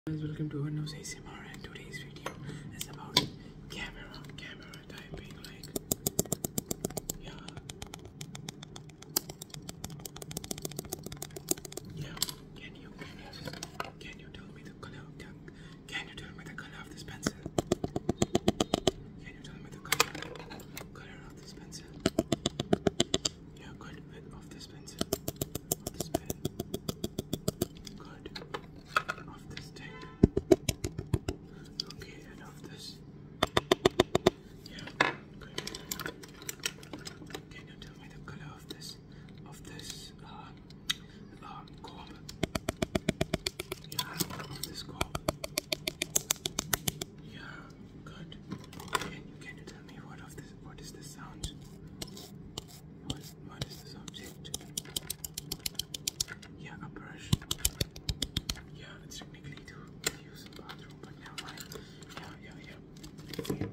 Guys, welcome to Arnav's ASMR, and today's video is about camera typing. Like, yeah. Can you tell me the color? Can you tell me the color of this pencil? Can you tell me the color of this pencil? Yeah, good. Width of this pencil, of this pen. Good. Of this stick. Okay, and of this. Yeah, good. Can you tell me the color of this comb? Yeah, of this comb. Yeah, good. Can you tell me what is this sound? What is this object? Yeah, a brush. Yeah, it's technically to use in bathroom, but never mind. Yeah.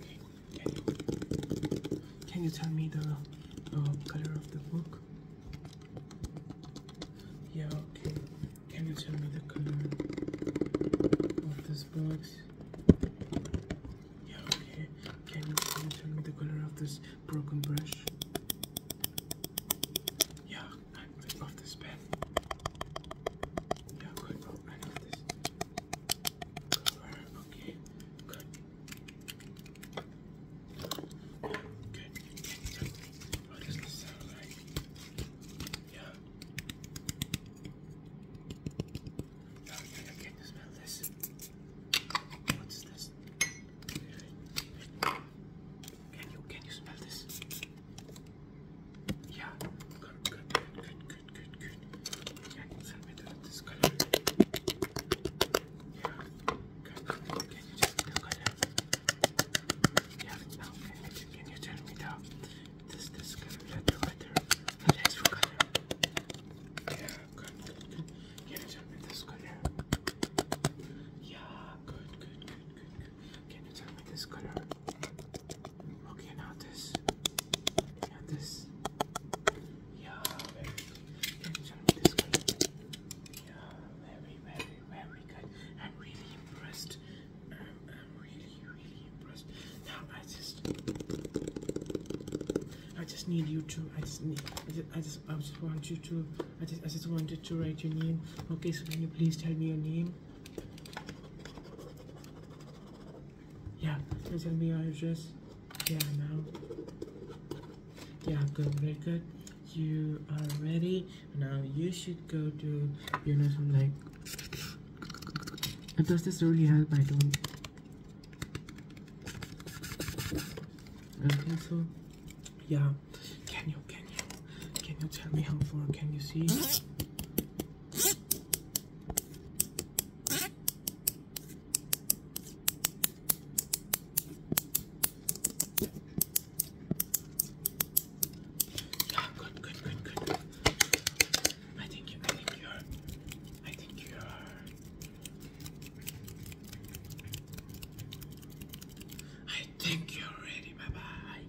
Okay. Can you tell me the color of the book? Yeah, okay. Can you tell me the color of this box? Yeah, okay. Can you tell me the color of this broken brush? Yeah, and of this pen. Yeah, good. Oh, and of this cover. Okay, good. Yeah, good. Can you tell me what does this sound like? Yeah. Can you smell this? What's this? Can you smell this? Yeah. Good. Can you tell me this color? Yeah. Good. Can you tell me the color? Yeah. Now can you tell me this color? The actual color. Yeah. Good. Can you tell me this color? Yeah. Good. Can you tell me this color? Okay, now this. Yeah, this. Yeah, very good. Can you tell me this color? Yeah, very good. I'm really impressed. I'm really impressed. Now I just need you to. I just want you to. I just wanted to write your name. Okay, so can you please tell me your name? Yeah, can you tell me your address? Yeah, now. Yeah, good, very good. You are ready. Now you should go to, some like. Does this really help? I don't. I don't think so. Yeah. Can you tell me how far can you see?